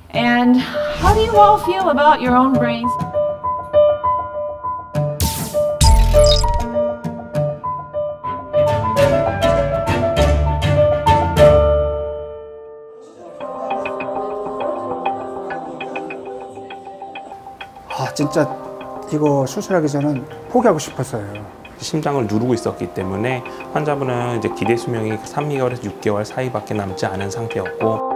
And how do you all feel about your own brains? 진짜 이거 수술하기 전엔 포기하고 싶었어요. 심장을 누르고 있었기 때문에 환자분은 이제 기대 수명이 3개월에서 6개월 사이밖에 남지 않은 상태였고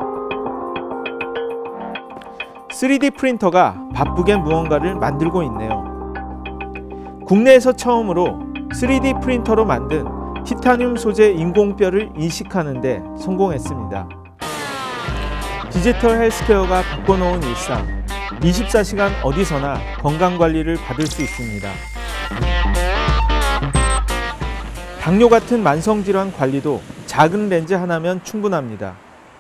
3D 프린터가 바쁘게 무언가를 만들고 있네요. 국내에서 처음으로 3D 프린터로 만든 티타늄 소재 인공뼈를 이식하는 데 성공했습니다. 디지털 헬스케어가 바꿔놓은 일상, 24시간 어디서나 건강관리를 받을 수 있습니다. 당뇨 같은 만성질환 관리도 작은 렌즈 하나면 충분합니다.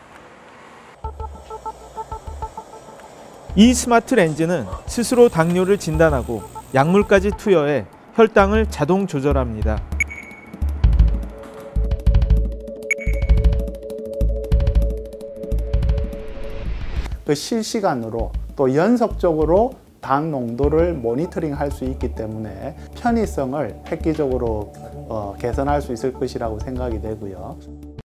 이 스마트 렌즈는 스스로 당뇨를 진단하고 약물까지 투여해 혈당을 자동 조절합니다. 실시간으로 또 연속적으로 당 농도를 모니터링할 수 있기 때문에 편의성을 획기적으로 개선할 수 있을 것이라고 생각이 되고요.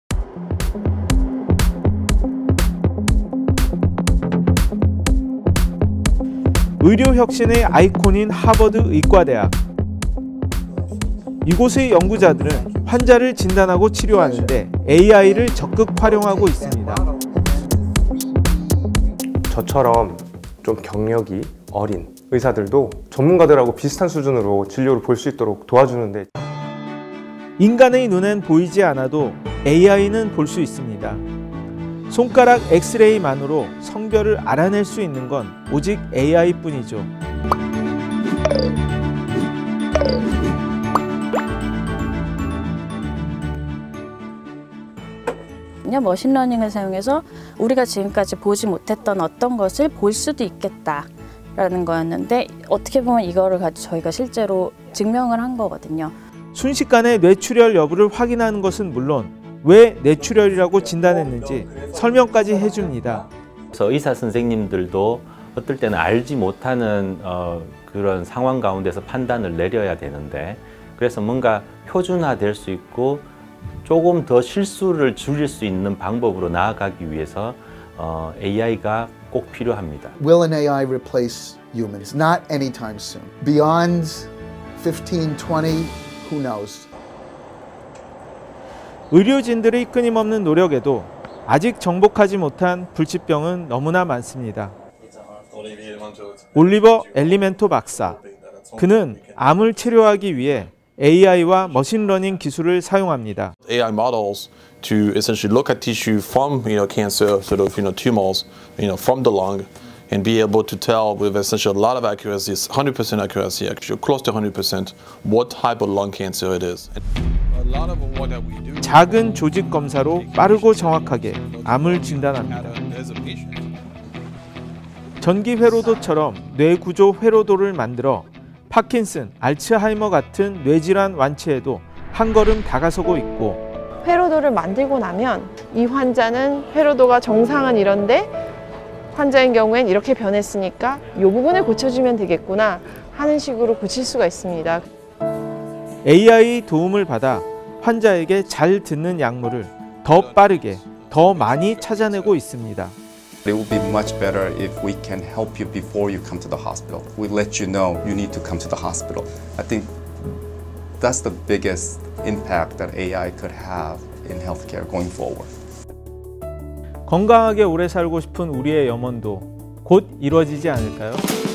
의료 혁신의 아이콘인 하버드 의과대학. 이곳의 연구자들은 환자를 진단하고 치료하는데 AI를 적극 활용하고 있습니다. 저처럼 좀 경력이 어린 의사들도 전문가들하고 비슷한 수준으로 진료를 볼 수 있도록 도와주는데 인간의 눈엔 보이지 않아도 AI는 볼 수 있습니다. 손가락 엑스레이만으로 성별을 알아낼 수 있는 건 오직 AI뿐이죠. 머신러닝을 사용해서 우리가 지금까지 보지 못했던 어떤 것을 볼 수도 있겠다라는 거였는데 어떻게 보면 이거를 가지고 저희가 실제로 증명을 한 거거든요. 순식간에 뇌출혈 여부를 확인하는 것은 물론 왜 뇌출혈이라고 진단했는지 설명까지 해줍니다. 그래서 의사 선생님들도 어떨 때는 알지 못하는 그런 상황 가운데서 판단을 내려야 되는데 그래서 뭔가 표준화될 수 있고 조금 더 실수를 줄일 수 있는 방법으로 나아가기 위해서 AI가 꼭 필요합니다. Will an AI replace humans? Not anytime soon. Beyond 15, 20, who knows? 의료진들의 끊임없는 노력에도 아직 정복하지 못한 불치병은 너무나 많습니다. 올리버 엘리멘토 박사. 그는 암을 치료하기 위해 AI와 머신러닝 기술을 사용합니다. AI models to essentially look at tissue from cancer sort of tumors from the lung and be able to tell with essentially a lot of accuracy, 100% accuracy, actually close to 100%, what type of lung cancer it is. 작은 조직 검사로 빠르고 정확하게 암을 진단합니다. 전기 회로도처럼 뇌 구조 회로도를 만들어 파킨슨, 알츠하이머 같은 뇌질환 완치에도 한 걸음 다가서고 있고 회로도를 만들고 나면 이 환자는 회로도가 정상은 이런데 환자인 경우엔 이렇게 변했으니까 이 부분을 고쳐주면 되겠구나 하는 식으로 고칠 수가 있습니다. AI 도움을 받아 환자에게 잘 듣는 약물을 더 빠르게, 더 많이 찾아내고 있습니다. It would be much better if we can help you before you come to the hospital. We let you know you need to come to the hospital. I think that's the biggest impact that AI could have in healthcare going forward. 건강하게 오래 살고 싶은 우리의 염원도 곧 이루어지지 않을까요?